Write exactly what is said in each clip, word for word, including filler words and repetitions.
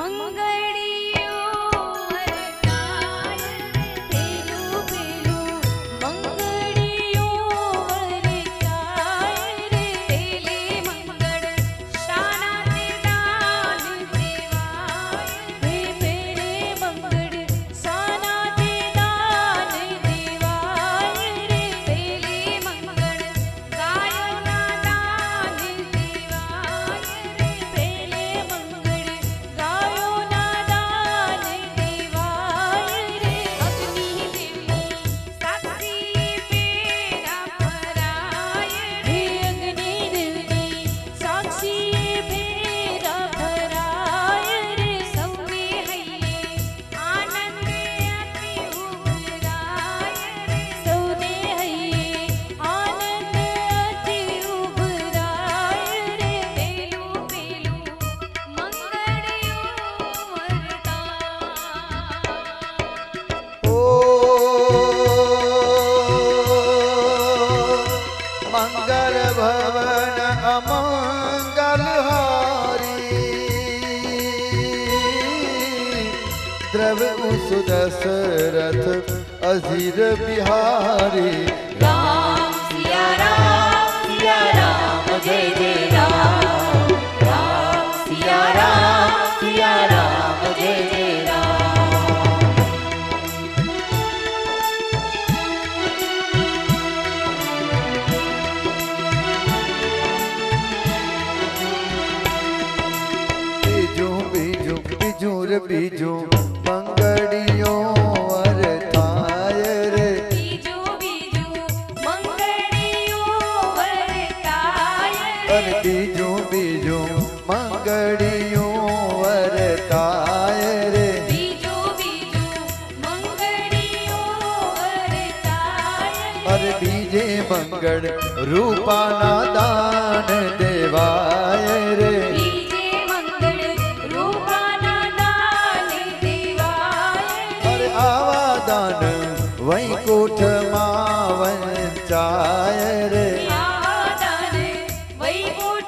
मंगल भवन अमंगल हारी द्रव्य सुदशरथ अजीर बिहारी। राम सिया राम सिया राम जय जय राम। राम सिया राम सिया राम जय जय राम। बीजू बीजू बीजूर बीजू मंगड़ियों वर थाय रे। बीजू बीजू मंगड़ियों वर ताय अरे बीजू बीजू मंगड़ियों वर ताय रे। बीजू बीजू मंगड़ियों वर ताय अरे बीजे मंगल रूपाना दान देवाय रे। बीजे मंगल रूपाना दान देवाय अरे आवा दान वैकुंठ मावंचाय रे। दान वैकुंठ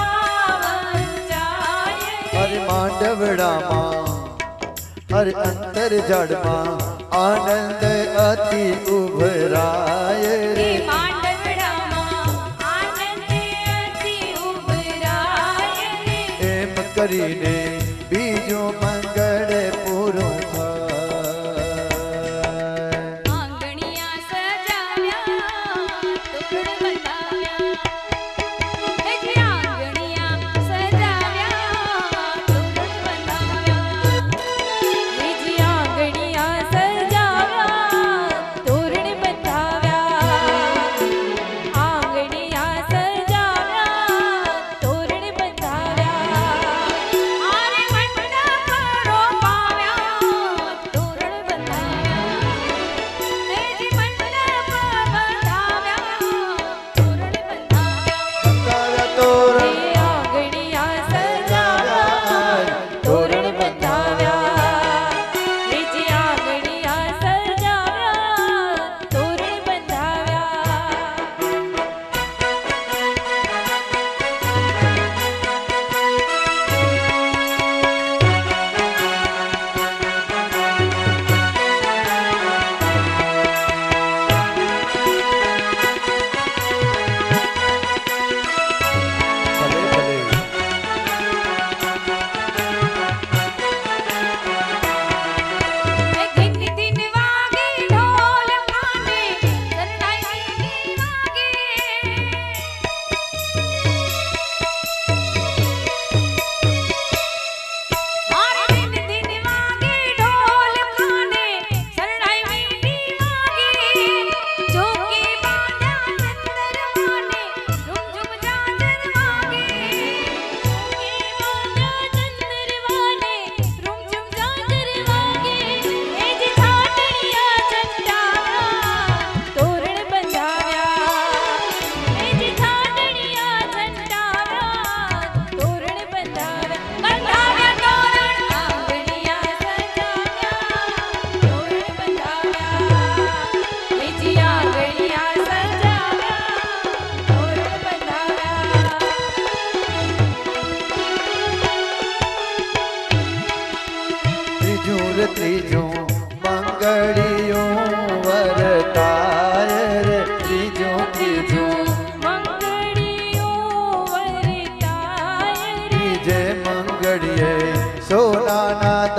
मावंचाय अरे मांडवड़ा मां अरे अंतर जड़ मां आनंद अति उभराय रे। एम करीने बीजो मंगल पूरो थाय। आंगणिया सजाव्या तोरण बंधाव्या हे जी आंगणिया सजाव्या तोरण बंधाव्या हे जी आंगणिया सजाव्या तोरण बंधाव्या आंगणिया सजाव्या तोरण बंधाव्या आरे मंडप रोपाव्या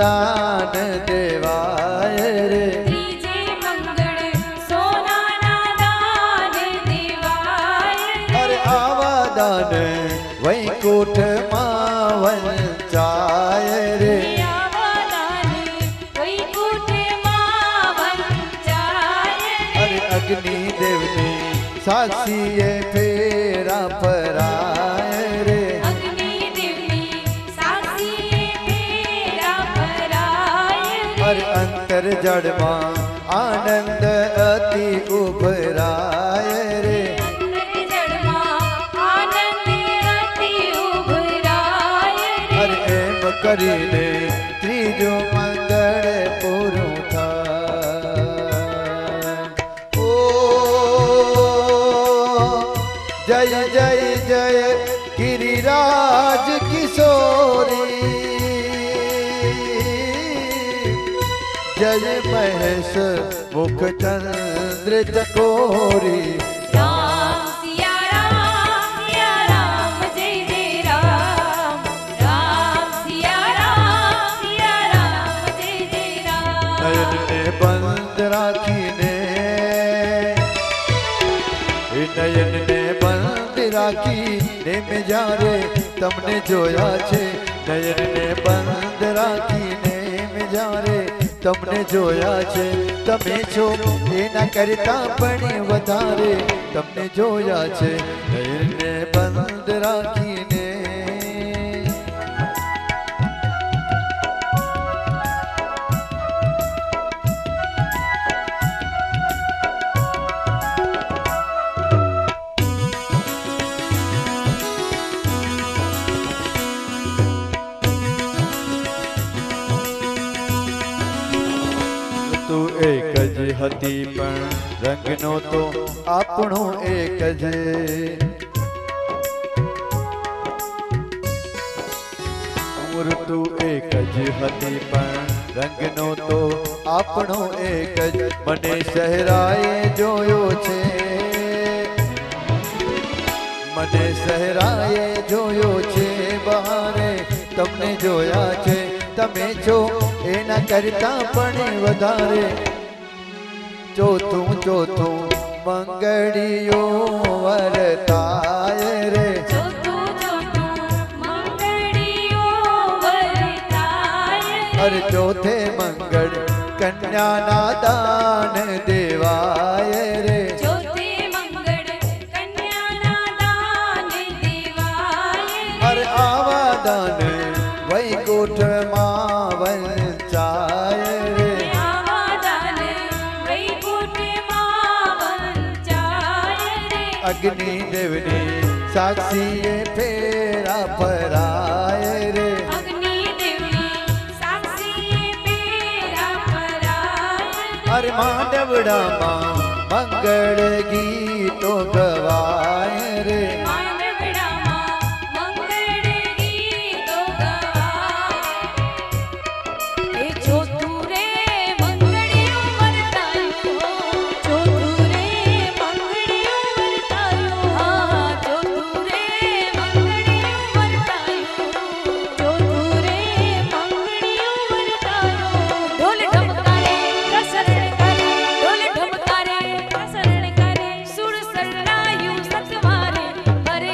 દાન દેવાય રે ત્રીજે મંગળ સોનાના દાન દેવાય અરે આવા દાન વૈકુંઠમાં વંચાય રે આવા દાન વૈકુંઠમાં વંચાય અરે અગ્નિ દેવની સાક્ષીએ ફેરા ફરાય રે અગ્નિદેવની સાક્ષીએ ફેરા ફરાય અરે અંતર જળમાં આનંદ અતિ ઉભરાય રે અંતર જળમાં આનંદ અતિ ઉભરાય અરે એમ કરીને ત્રીજો મંગળ પૂરું થાય ઓ જય જય જય ગિરિરાજ કિશોરી જય મહેશ મુખચંદ્ર ચકોરી રામ સિયા રામ સિયા રામ જય જય રામ રામ સિયા રામ સિયા રામ જય જય રામ નયનને બંધ રાખીને એ નયનને બંધ રાખીને મેં જ્યારે તમને જોયા છે નયનને બંધ રાખીને મેં જ્યારે તમને જોયા છે તમે છો એના કરતા પણ વધારે તમને જોયા છે નયનને બંધ રાખીને તું એક જ હતી પણ રંગનો તો આપણો એક જ તું એક જ હતી પણ રંગનો તો આપણો એક જ મને સહેરાએ જોયો છે મને સહેરાએ જોયો છે બહારે તમને જોયા છે તમે છો એના કરતા પણ વધારે ચોથું ચોથું મંગળીઓ વરતાય રે ચોથું ચોથું મંગળીઓ વરતાય અરે ચોથે મંગળ કન્યાના દાન દેવાય રે ચોથે મંગળ કન્યાના દાન દેવાય અરે આવા દાન વૈકુંઠમાં વંચાય રે આવા દાન વૈકુંઠમાં વંચાય રે અગ્નિ દેવની સાક્ષીએ ફેરા ફરાય રે અગ્નિદેવની સાક્ષીએ ફેરા ફરાય અરે માંડવડામાં મંગળ ગીતો ગવાય રે માનવડામાં મંગળ ગીતો ગવાય એ ચોથું રે મંગળિયું વરતાયું ચોથું રે મંગળિયું વરતાયું હા ચોથું રે મંગળિયું વરતાયું ચોથું રે મંગળિયું વરતાયું ઢોલ ઢમકારે પ્રસરણ કરે ઢોલ ઢમકારે પ્રસરણ કરે સુર સરાયું સતવારે હરે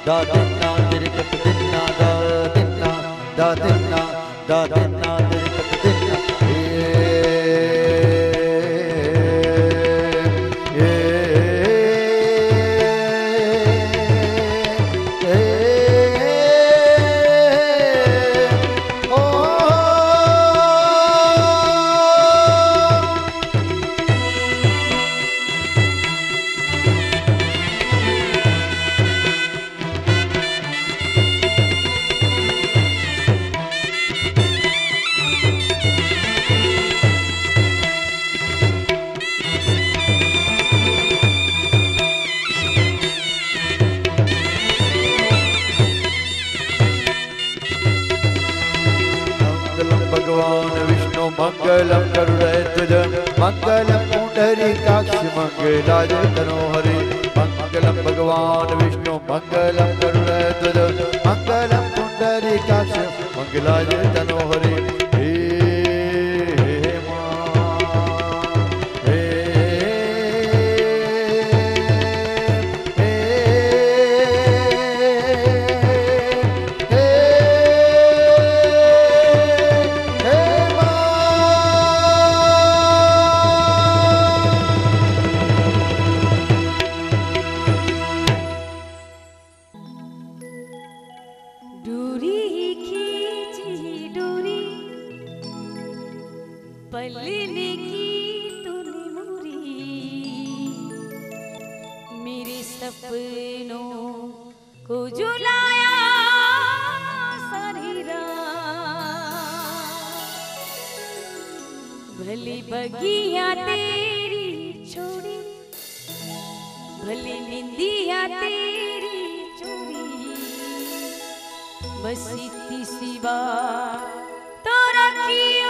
da dinna dirkat dinna da dinna da dinna da dinna dirkat dinna मंगलम करुणैतुज मंगलम पुंडरीकाक्ष मंगलाय तनोहरि मंगलम भगवान विष्णु मंगलम करुणैतुज मंगलम पुंडरीकाक्ष मंगलाय तनोहरि हे हे पलने की तूने मुरी मेरे सपनों को झुलाया सारी रात भली बगिया तेरी छोड़ी भली निंदिया तेरी चोरी बस इतनी सी बात तो रखियो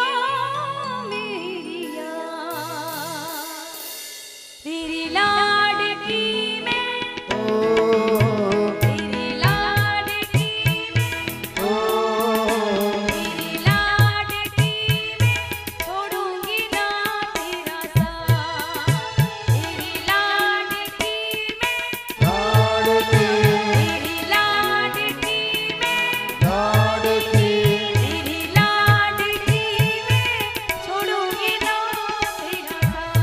तेरी लाडकी में ओ तेरी लाडकी में ओ तेरी लाडकी में छोड़ूंगी ना तेरा साथ तेरी लाडकी में लाडकी तेरी लाडकी में लाडकी तेरी लाडकी में छोड़ूंगी ना तेरा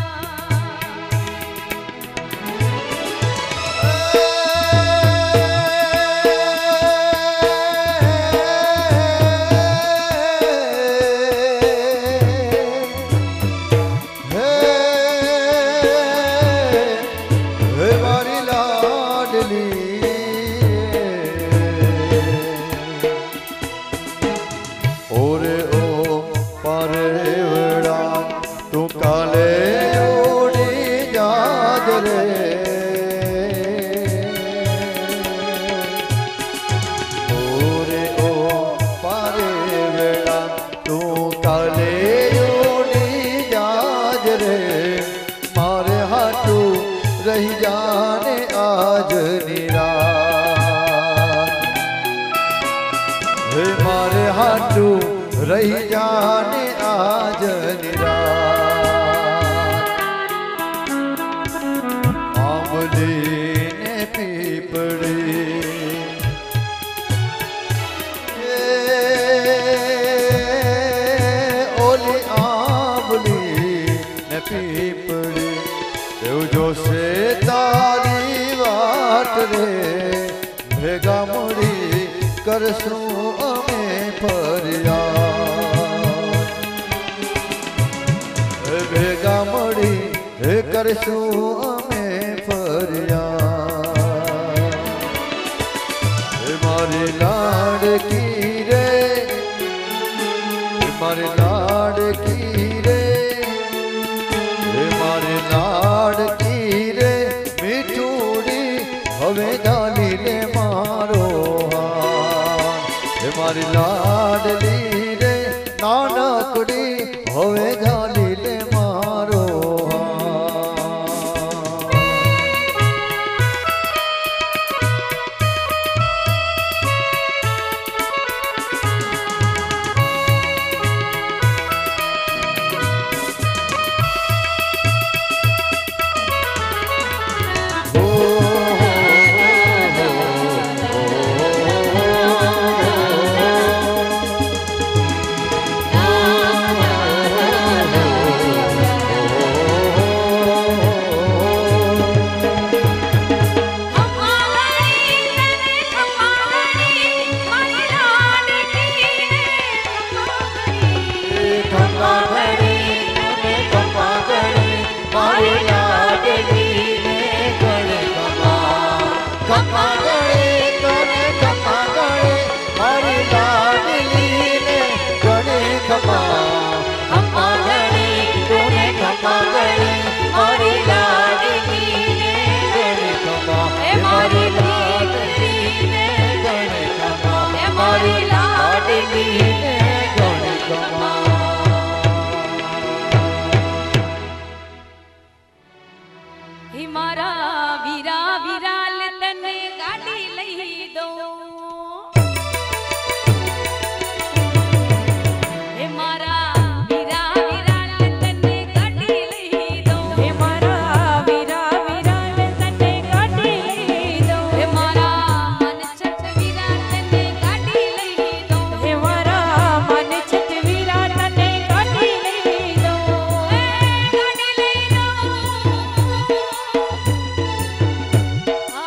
रही जाने आज निरात हे मारे हाथू रही जाने आज निरात आंवली ने पीपड़ी ओली आंवली ने पीपड़ी जो से तारी वाट रे भेगा मुड़ी करसू अमे फरियाद भेगा मुड़ी करसू अमे फरियाद मारी लाडकी रे मारी लाडकी रे मारी लाडकी रे मीठूड़ी हवे डाली ले मारो हाथ मारी लाडली रे नानकड़ी हवे डाली ले मारो हाथ મારા વીરા વિરાલ તને ગાડી લઈ દઉં હે મારા વીરા વિરાલ તને ગાડી લઈ દઉં હે મારા વીરા વિરાલ તને ગાડી લઈ દઉં હે મારા મન છટ વીરા તને ગાડી લઈ દઉં હે મારા મન છટ વીરા તને ગાડી લઈ દઉં હે ગાડી લઈ દઉં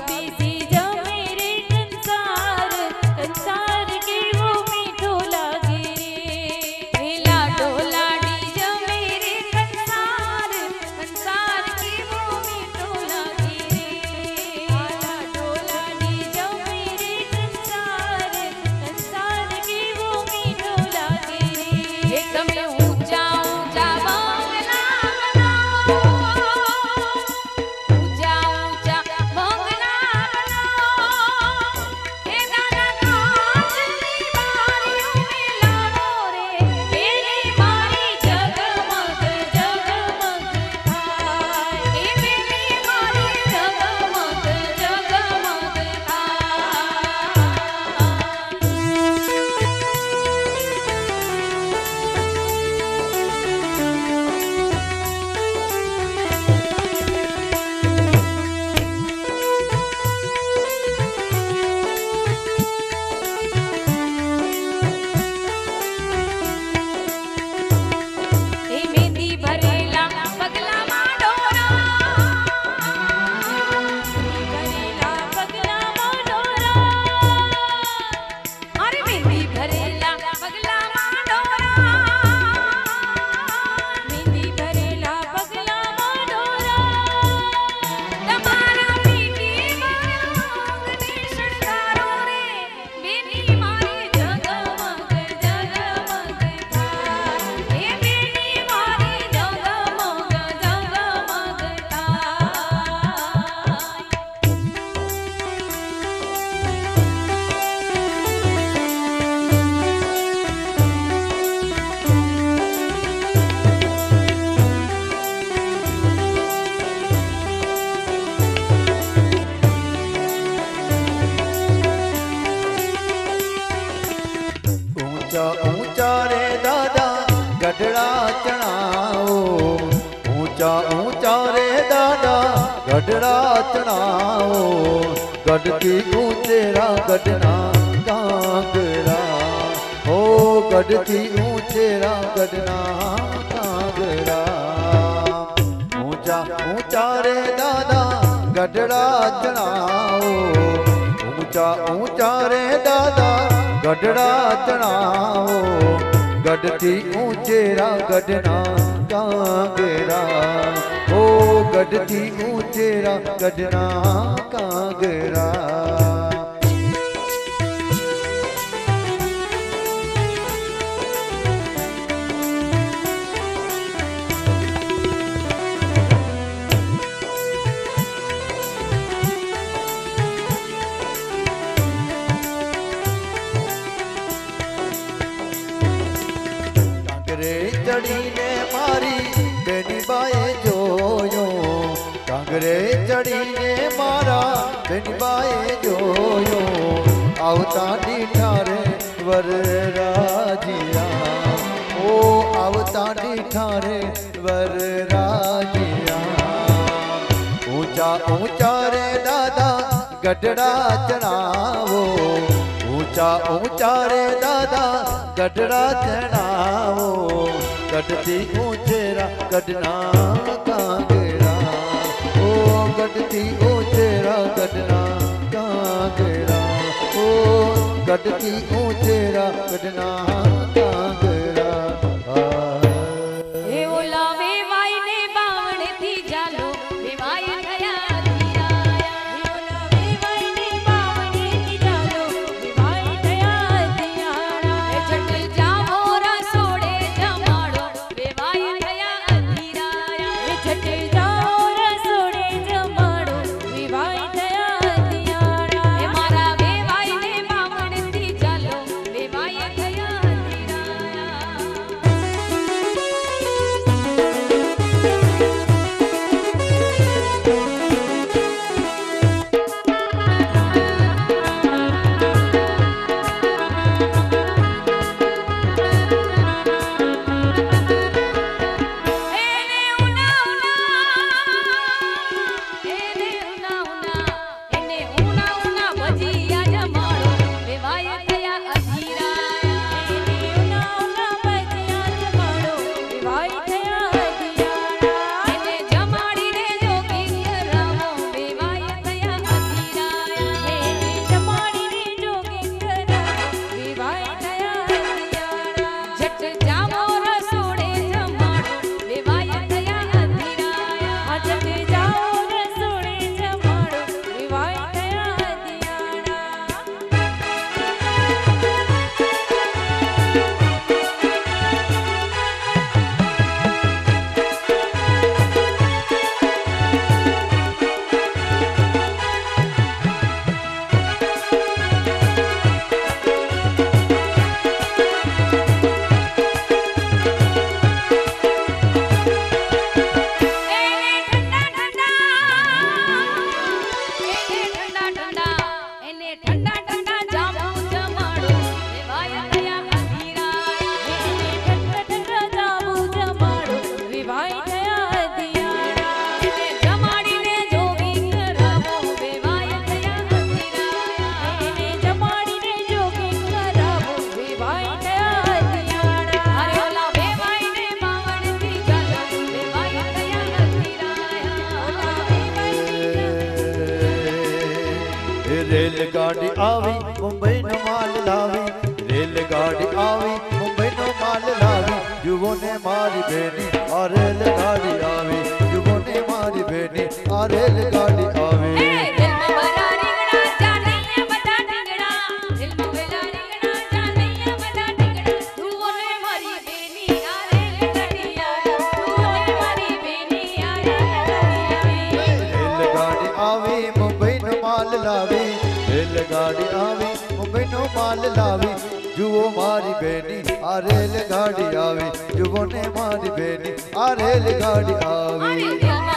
बेसी जमे रे कंसार कंसार के वो मीठो लागे रे लाडो लाडी जमे रे कंसार कंसार के वो मीठो लागे रे लाडो लाडी जमे रे कंसार कंसार के वो मीठो लागे रे તમે ઊંચા ઊંચા બંગલા બનાવો ઊંચા ઊંચા બંગલા બનાવો એ નાના કાચની બારીઓ મિલાવો રે એની મારી જગમગ જગમગ થાય એ બેની મારી જગમગ જગમગ એ મેંદી ભરેલા પગલામાં ડોરા ભરેલા પગલામાં ડોરા અરે મેંદી ભરેલા પગલામાં ડોરા મેંદી ભરેલા પગલામાં ડોરા તમારા પીઠી મારા અંગને શણગારો રે બેની મારી જગમગ જગમગ થાય એ બેની મારી જગમગ જગમગ થાય ऊंचा ऊंचा रे दादा गढ़ड़ा चढ़ाओ ऊंचा ऊंचा रे दादा गढ़ड़ा चढ़ाओ गढ़ती ऊंचेरा गढ़ना कांगरा हो गढ़ती ऊंचेरा गढ़ना कांगरा ऊंचा ऊंचा रे दादा गढ़ड़ा चढ़ाओ ऊंचा ऊंचा रे दादा गढ़ड़ा चढ़ाओ गढ़ती ऊंचेरा गढ़ना कांगरा ओ गढ़ती ऊंचेरा गढ़ना कांगरा કાંગરે ચડીને મારી બેની બાએ જોયો કાંગરે ચડીને મારા બેની બાએ જોયો આવતા દીઠા રે વરરાજિયા ઓ આવતા દીઠા રે વરરાજિયા ऊंचा ऊंचा रे दादा गढ़ड़ा चढ़ावो ऊंचा ऊंचा रे दादा गढ़ड़ा चढ़ावो गढ़ती ऊंचेरा गढ़ना कांगरा ओ गढ़ती ऊंचेरा गढ़ना कांगरा ओ गढ़ती ऊंचेरा गढ़ना कांगरा એ ઓલા વેવાઈને બાવણથી જાલો વેવાઈ થયા ધીરાયા એ ઓલા વેવાઈને બાવણથી જાલો વેવાઈ થયા ધીરાયા એ છટ જાવો રસોડે જમાડો વેવાઈ થયા ધીરાયા એ છટ જાવો રસોડે જમાડો વેવાઈ થયા ધીરાયા એ મારા વેવાઈને બાવણથી જાલો વેવાઈ થયા ધીરાયા રેલગાડી આવી મુંબઈ નો માલ લાવી, રેલગાડી આવી મુંબઈ નો માલ લાવી, જુઓ ને મારી બેની આ રેલગાડી આવી, જુઓ ને મારી બેની આ રેલગાડી આવી. રેલગાડી આવી મુંબઈ નો માલ લાવી, જુઓ મારી બેની આ રેલગાડી આવી, જુઓ ને મારી બેની આ રેલગાડી આવી.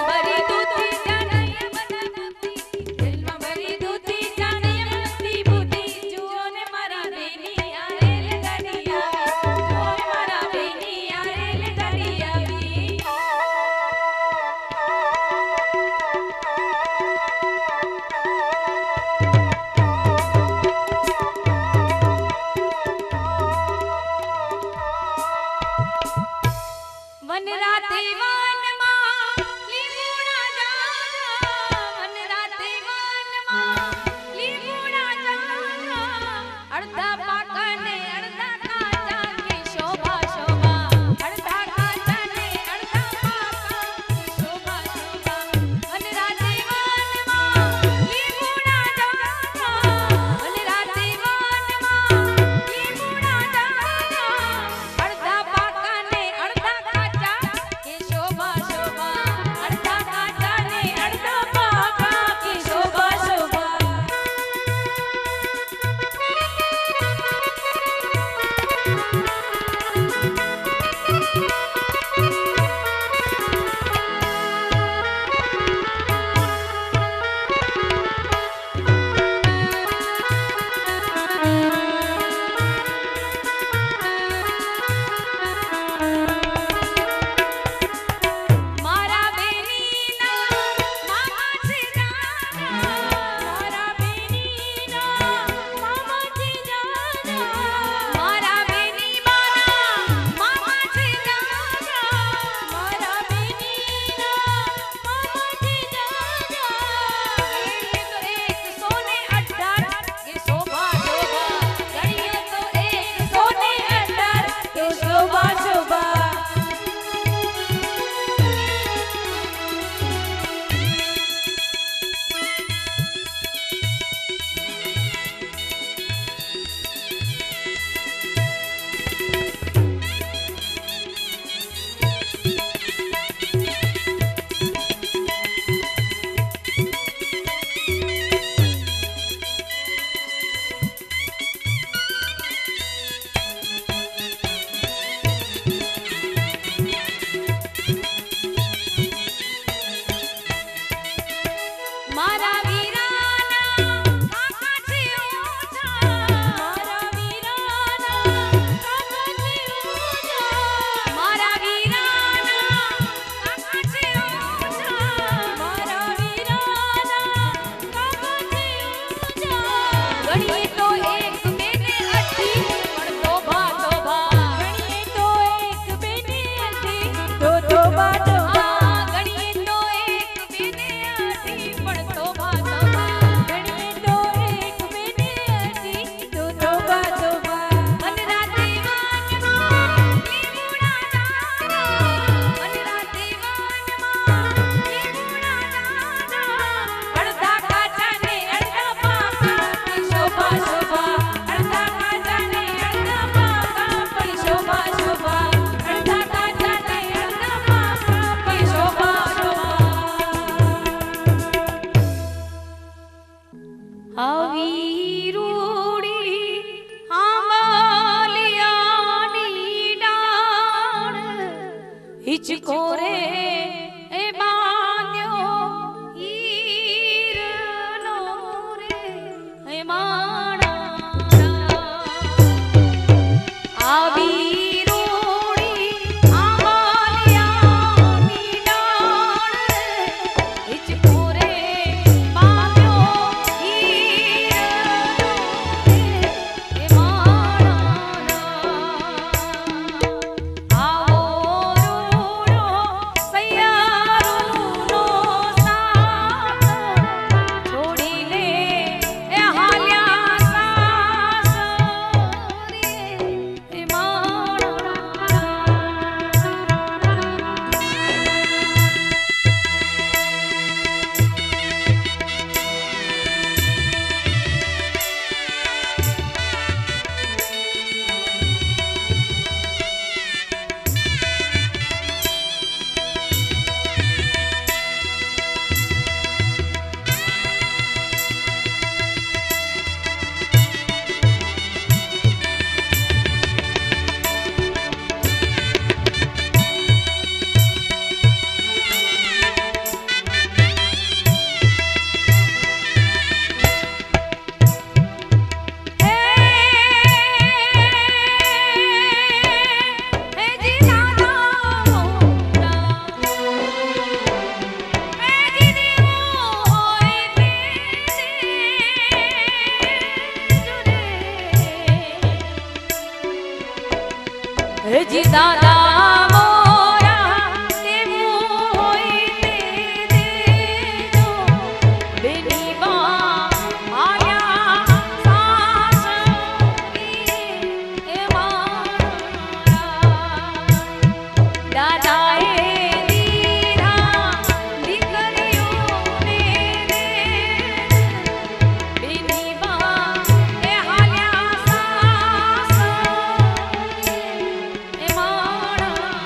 હિચકોરે એ બાંધ્યો હીરનો રે હે માણા આવી રોડી આમાલિયાની ડાળ હિચકોરે બાંધ્યો હીરનો રે હે માણા આવો રો રો સૈ जी दादा मोरा देवू होई दे देजो बेनी बा आया सास ए मारा दादाए दीरा दीकरियों ने दे बेनी बा ए हाल्या सास ए मारा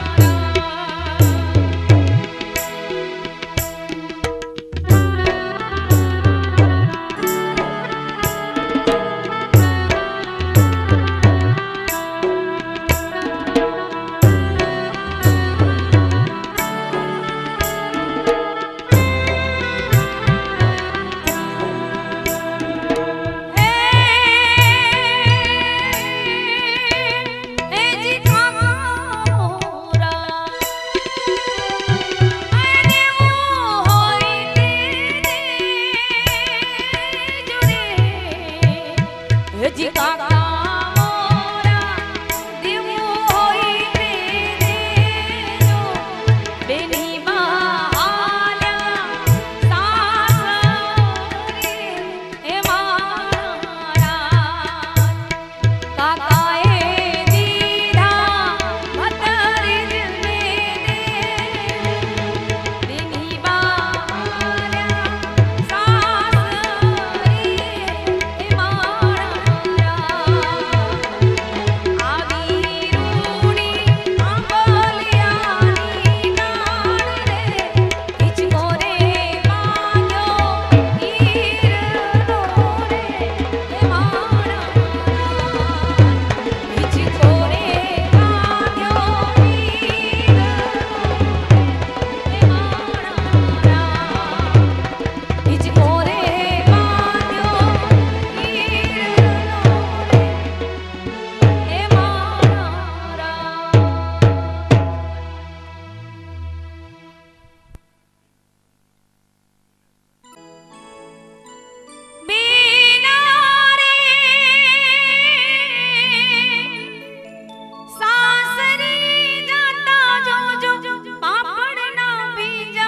ए जी कामोरा अरे वो होई दे जुड़े ए जी काका मोरा देवू होई दे जो बेनी बा आल्या सास ए मारा काकाए दीदा भतरी ने दे बेनी बा आल्या सास ए मारा आवी रूणी आंबलियानी नाड़ रे इचको रे मांग्यो हीर नो रे ए मारा इचको रे मांग्यो हीर नो रे ए मारा इचको रे मांग्यो हीर नो रे ए मारा बीना रे सासरी जाता जो जो पापड़ ना बीजा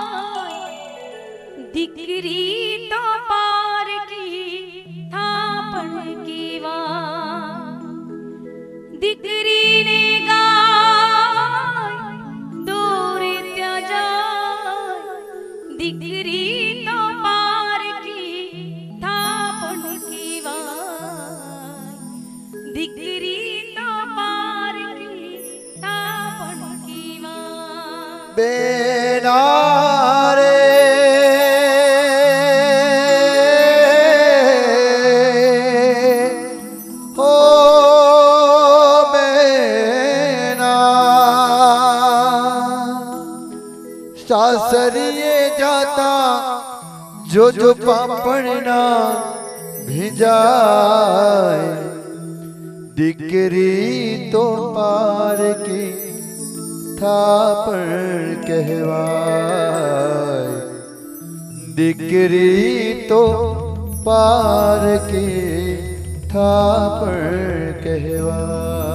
दिकरी तो पार की थापण की वार दिकरी ने गाय दूर त्या जाय दिकरी तो पार की थापण की वार दिकरी तो पार की थापण की वार बेना रे हो बेना सासरिए जाता जो जो पापड़ना भिजाए दिकरी तो पार की थापड़ कहवाए दिकरी तो पार की थापड़ कहवाए।